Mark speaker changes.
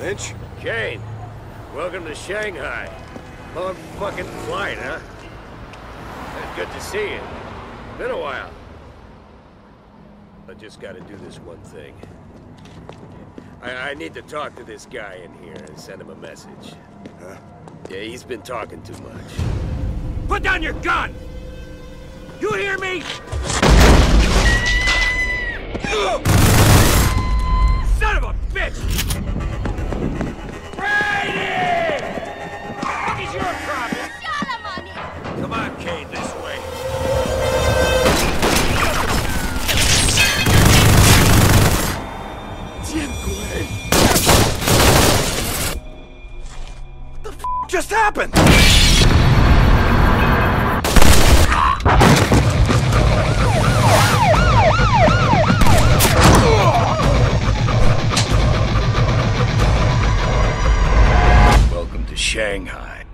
Speaker 1: Lynch?
Speaker 2: Kane, welcome to Shanghai. Long fucking flight, huh? Good to see you. Been a while. I just gotta do this one thing. I need to talk to this guy in here and send him a message.
Speaker 1: Huh?
Speaker 2: Yeah, he's been talking too much.
Speaker 3: Put down your gun! You hear me? Son of a bitch! Brady! What is your problem? Come on, Kane, this way.
Speaker 1: What the f just happened?
Speaker 2: Welcome to Shanghai.